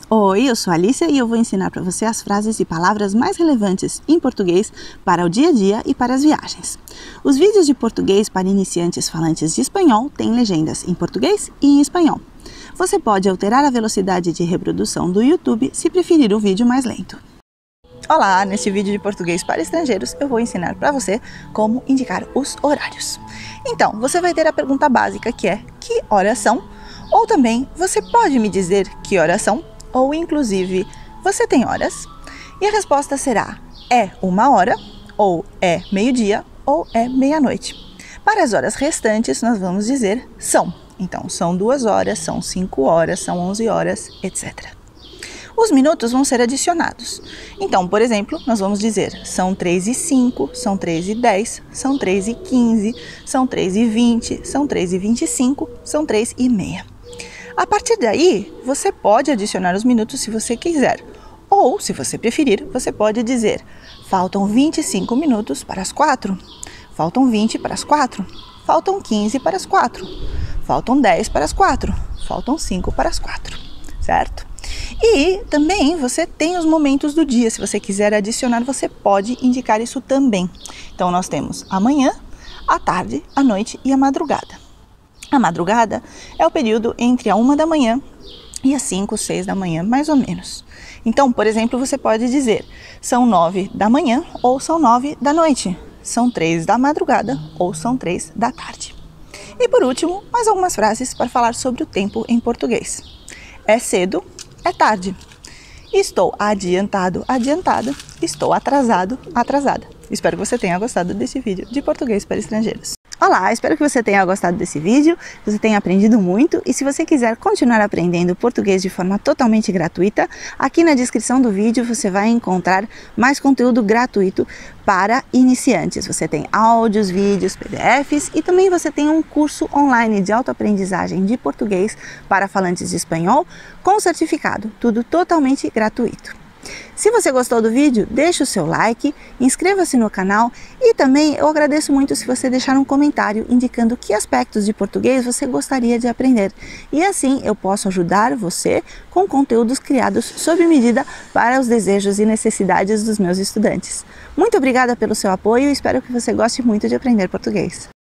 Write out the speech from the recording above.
Oi, eu sou a Alicia e eu vou ensinar para você as frases e palavras mais relevantes em português para o dia a dia e para as viagens. Os vídeos de português para iniciantes falantes de espanhol têm legendas em português e em espanhol. Você pode alterar a velocidade de reprodução do YouTube se preferir o vídeo mais lento. Olá, neste vídeo de português para estrangeiros eu vou ensinar para você como indicar os horários. Então, você vai ter a pergunta básica que é: que horas são? Ou também, você pode me dizer que horas são? Ou inclusive, você tem horas? E a resposta será: é 1h, ou é meio-dia, ou é meia-noite. Para as horas restantes, nós vamos dizer são. Então, são 2 horas, são 5 horas, são 11 horas, etc. Os minutos vão ser adicionados. Então, por exemplo, nós vamos dizer são 3h05, são 3h10, são 3h15, são 3h20, são 3h25, são 3h30. A partir daí, você pode adicionar os minutos se você quiser. Ou, se você preferir, você pode dizer: faltam 25 minutos para as 4, faltam 20 para as 4, faltam 15 para as 4, faltam 10 para as 4, faltam 5 para as 4, certo? E também você tem os momentos do dia. Se você quiser adicionar, você pode indicar isso também. Então, nós temos a manhã, a tarde, a noite e a madrugada. A madrugada é o período entre a 1 da manhã e as 5, 6 da manhã, mais ou menos. Então, por exemplo, você pode dizer: são 9 da manhã ou são 9 da noite. São 3 da madrugada ou são 3 da tarde. E por último, mais algumas frases para falar sobre o tempo em português. É cedo, é tarde. Estou adiantado, adiantada. Estou atrasado, atrasada. Espero que você tenha gostado desse vídeo de português para estrangeiros. Olá, espero que você tenha gostado desse vídeo, que você tenha aprendido muito, e se você quiser continuar aprendendo português de forma totalmente gratuita, aqui na descrição do vídeo você vai encontrar mais conteúdo gratuito para iniciantes. Você tem áudios, vídeos, PDFs e também você tem um curso online de autoaprendizagem de português para falantes de espanhol com certificado, tudo totalmente gratuito. Se você gostou do vídeo, deixe o seu like, inscreva-se no canal e também eu agradeço muito se você deixar um comentário indicando que aspectos de português você gostaria de aprender. E assim eu posso ajudar você com conteúdos criados sob medida para os desejos e necessidades dos meus estudantes. Muito obrigada pelo seu apoio e espero que você goste muito de aprender português.